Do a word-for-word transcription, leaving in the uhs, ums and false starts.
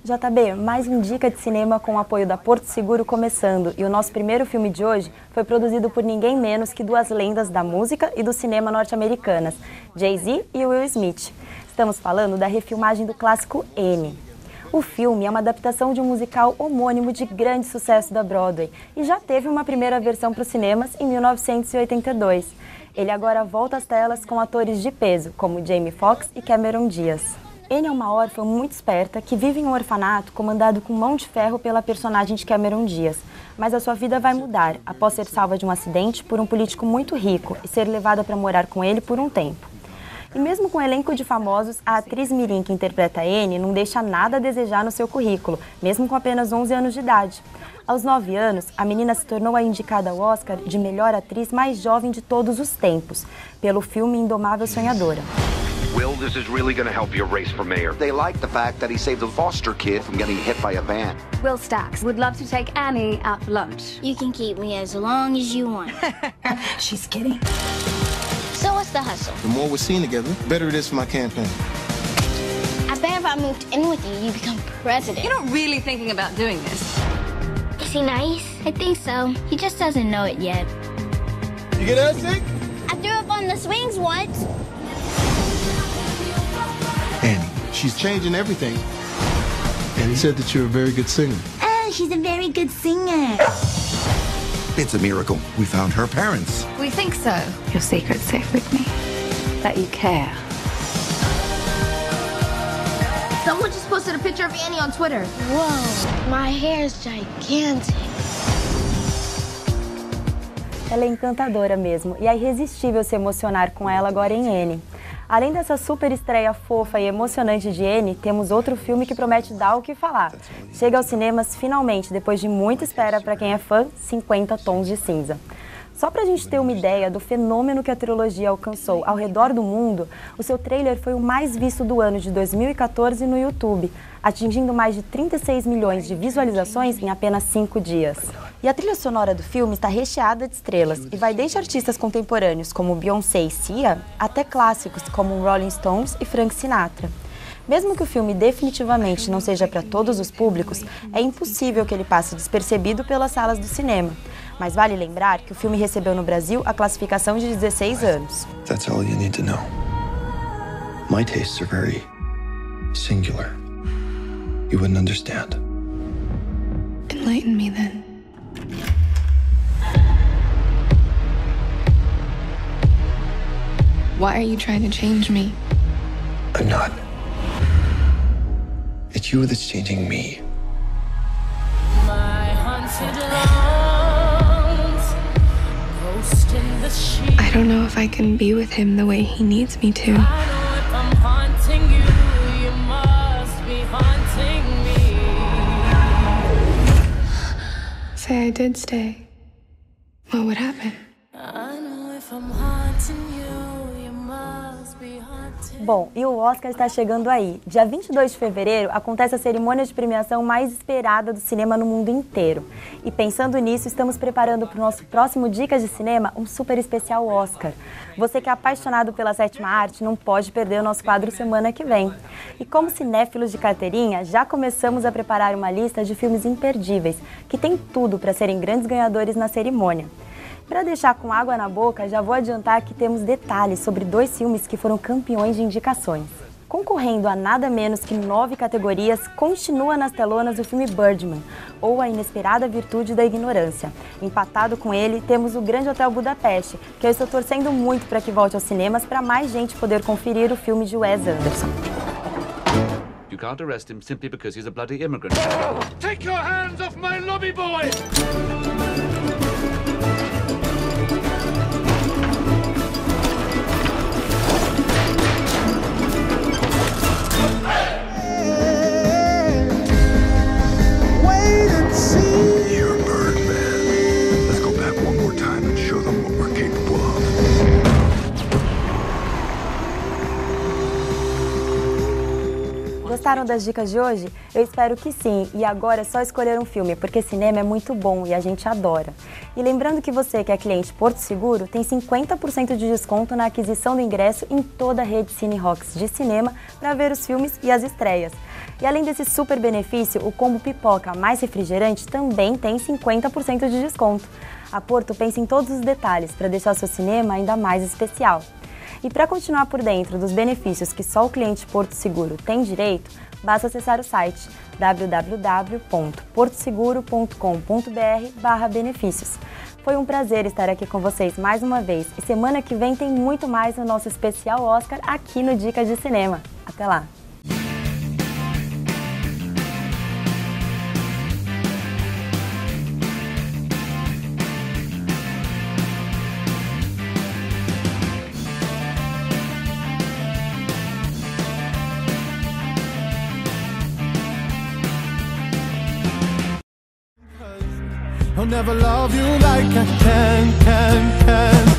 J B, mais um Dica de Cinema com o apoio da Porto Seguro começando. E o nosso primeiro filme de hoje foi produzido por ninguém menos que duas lendas da música e do cinema norte-americanas, Jay-Z e Will Smith. Estamos falando da refilmagem do clássico Annie. O filme é uma adaptação de um musical homônimo de grande sucesso da Broadway e já teve uma primeira versão para os cinemas em mil novecentos e oitenta e dois. Ele agora volta às telas com atores de peso, como Jamie Foxx e Cameron Diaz. Annie é uma órfã muito esperta que vive em um orfanato comandado com mão de ferro pela personagem de Cameron Diaz. Mas a sua vida vai mudar após ser salva de um acidente por um político muito rico e ser levada para morar com ele por um tempo. E mesmo com um elenco de famosos, a atriz mirim que interpreta Annie não deixa nada a desejar no seu currículo, mesmo com apenas onze anos de idade. Aos nove anos, a menina se tornou a indicada ao Oscar de melhor atriz mais jovem de todos os tempos, pelo filme Indomável Sonhadora. Will, this is really going to help your race for mayor. They like the fact that he saved a foster kid from getting hit by a van. Will Stacks would love to take Annie out for lunch. You can keep me as long as you want. She's kidding. So what's the hustle? The more we're seen together, the better it is for my campaign. I bet if I moved in with you, you become president. You're not really thinking about doing this. Is he nice? I think so. He just doesn't know it yet. You get that sick? I threw up on the swings once. Annie, she's changing everything. And he said that you're a very good singer. Oh, she's a very good singer. It's a miracle. We found her parents. We think so. Your secret's safe with me. That you care. Someone just posted a picture of Annie on Twitter. Whoa, my hair is gigantic. Ela é encantadora mesmo, e é irresistível se emocionar com ela agora em Annie. Além dessa super estreia fofa e emocionante de Annie, temos outro filme que promete dar o que falar. Chega aos cinemas finalmente, depois de muita espera para quem é fã, cinquenta Tons de Cinza. Só pra gente ter uma ideia do fenômeno que a trilogia alcançou ao redor do mundo, o seu trailer foi o mais visto do ano de dois mil e quatorze no YouTube, atingindo mais de trinta e seis milhões de visualizações em apenas cinco dias. E a trilha sonora do filme está recheada de estrelas e vai desde artistas contemporâneos como Beyoncé e Sia, até clássicos como Rolling Stones e Frank Sinatra. Mesmo que o filme definitivamente não seja para todos os públicos, é impossível que ele passe despercebido pelas salas do cinema. Mas vale lembrar que o filme recebeu no Brasil a classificação de dezesseis anos. That's all you need to know. My tastes are very singular. You wouldn't understand. Enlighten me then. Why are you trying to change me? I'm not. It's you that's changing me. I don't know if I can be with him the way he needs me to. Say I did stay. What would happen? Bom, e o Oscar está chegando aí. Dia vinte e dois de fevereiro acontece a cerimônia de premiação mais esperada do cinema no mundo inteiro. E pensando nisso, estamos preparando para o nosso próximo Dicas de Cinema um super especial Oscar. Você que é apaixonado pela sétima arte não pode perder o nosso quadro semana que vem. E como cinéfilos de carteirinha, já começamos a preparar uma lista de filmes imperdíveis, que tem tudo para serem grandes ganhadores na cerimônia. Para deixar com água na boca, já vou adiantar que temos detalhes sobre dois filmes que foram campeões de indicações. Concorrendo a nada menos que nove categorias, continua nas telonas o filme Birdman, ou A Inesperada Virtude da Ignorância. Empatado com ele, temos o Grande Hotel Budapeste, que eu estou torcendo muito para que volte aos cinemas para mais gente poder conferir o filme de Wes Anderson. You can't arrest him simply because he's a bloody immigrant. Take your hands off my lobby boy! Gostaram das dicas de hoje? Eu espero que sim, e agora é só escolher um filme, porque cinema é muito bom e a gente adora. E lembrando que você que é cliente Porto Seguro tem cinquenta por cento de desconto na aquisição do ingresso em toda a rede Cine Rocks de cinema para ver os filmes e as estreias. E além desse super benefício, o combo pipoca mais refrigerante também tem cinquenta por cento de desconto. A Porto pensa em todos os detalhes para deixar o seu cinema ainda mais especial. E para continuar por dentro dos benefícios que só o cliente Porto Seguro tem direito, basta acessar o site w w w ponto porto seguro ponto com ponto b r barra benefícios. Foi um prazer estar aqui com vocês mais uma vez e semana que vem tem muito mais no nosso especial Oscar aqui no Dicas de Cinema. Até lá! I'll never love you like I can, can, can.